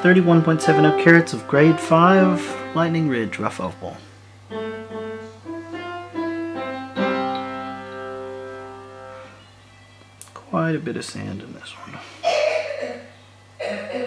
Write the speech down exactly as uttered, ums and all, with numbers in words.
thirty-one point seven zero carats of grade five Lightning Ridge rough opal. Quite a bit of sand in this one.